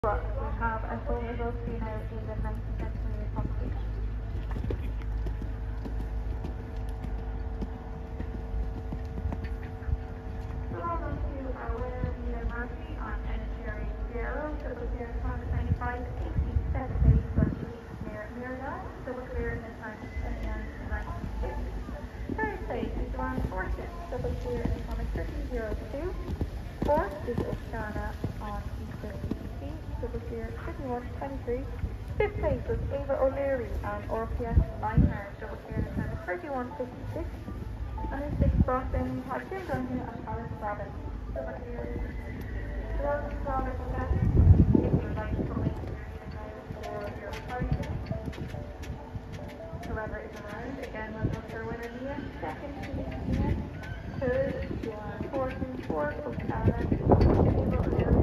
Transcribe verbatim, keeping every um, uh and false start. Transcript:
Rock. We have a full result for you now in the nineteenth century publication. So on to our winner, Nina Murphy on Energy Zero, double clear in time twenty-five eighty, second place was Elise Mayor Myriad, double clear in time twenty-nine ninety-six. Third place is Ron Fortune, double clear in time thirty oh two. Fourth is Oceana on Eastern E D C, double clear thirty-one twenty-three. Fifth place was Ava O'Leary on R P S Liner, double clear in time thirty-one fifty-six. And in sixth spot then had Jim Duncan and Alice Robbins, double clear. Welcome to all the contestants. If you would like to come in now for your prize, whoever is around, again we'll look for winner Leah, second Felix Ian, third Joanne Fortune, fourth Oceana, Ava O'Leary.